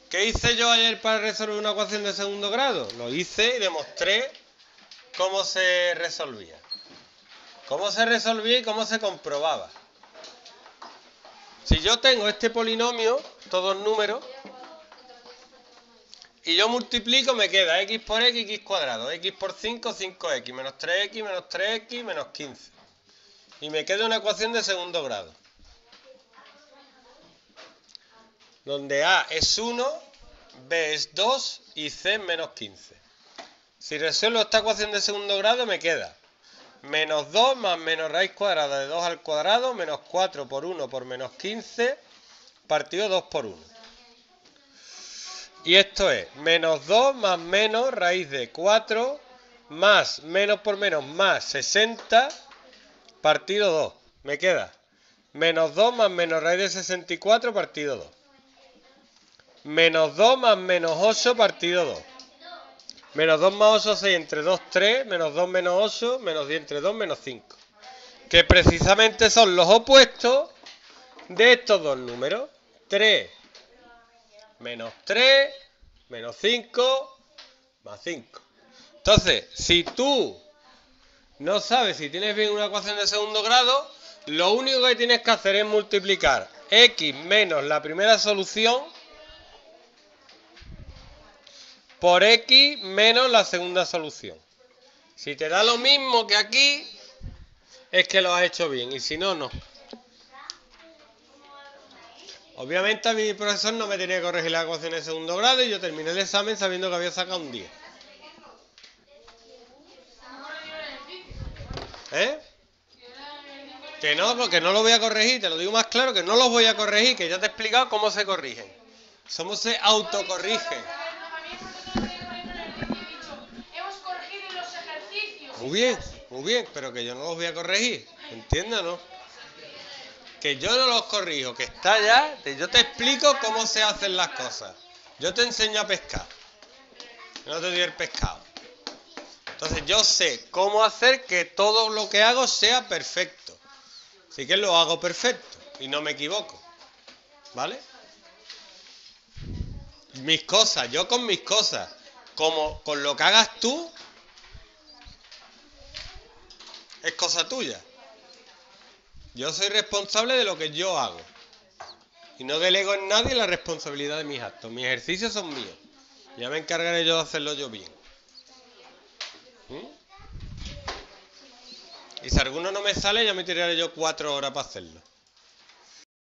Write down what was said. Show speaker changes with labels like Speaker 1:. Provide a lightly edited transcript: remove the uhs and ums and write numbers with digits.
Speaker 1: ¿Qué hice yo ayer para resolver una ecuación de segundo grado? Lo hice y demostré cómo se resolvía. Cómo se resolvía y cómo se comprobaba. Si yo tengo este polinomio, todos números, y yo multiplico, me queda x por x cuadrado, x por 5, 5x, menos 3x, menos 3x, menos 15. Y me queda una ecuación de segundo grado, donde a es 1, b es 2 y c es menos 15. Si resuelvo esta ecuación de segundo grado, me queda menos 2 más menos raíz cuadrada de 2 al cuadrado, menos 4 por 1 por menos 15, partido 2 por 1. Y esto es menos 2 más menos raíz de 4 más menos por menos más 60 partido 2. Me queda menos 2 más menos raíz de 64 partido 2. Menos 2 más menos 8 partido 2. Menos 2 más 8, 6 entre 2, 3. Menos 2 menos 8, menos 10 entre 2, menos 5. Que precisamente son los opuestos de estos dos números. 3 menos 3, menos 5, más 5. Entonces, si tú no sabes si tienes bien una ecuación de segundo grado, lo único que tienes que hacer es multiplicar x menos la primera solución por x menos la segunda solución. Si te da lo mismo que aquí, es que lo has hecho bien, y si no, no. Obviamente a mí mi profesor no me tenía que corregir la ecuación de segundo grado y yo terminé el examen sabiendo que había sacado un 10. ¿Eh? Que no lo voy a corregir, te lo digo más claro, que no los voy a corregir, que ya te he explicado cómo se corrigen. Cómo se autocorrigen. Muy bien, pero que yo no los voy a corregir, ¿entiendes, no? Que yo no los corrijo, que está ya, yo te explico cómo se hacen las cosas. Yo te enseño a pescar, no te doy el pescado. Entonces yo sé cómo hacer que todo lo que hago sea perfecto. Así que lo hago perfecto y no me equivoco, ¿vale? Mis cosas, yo con mis cosas, como con lo que hagas tú, es cosa tuya. Yo soy responsable de lo que yo hago. Y no delego en nadie la responsabilidad de mis actos. Mis ejercicios son míos. Ya me encargaré yo de hacerlo yo bien. Y si alguno no me sale, ya me tiraré yo 4 horas para hacerlo.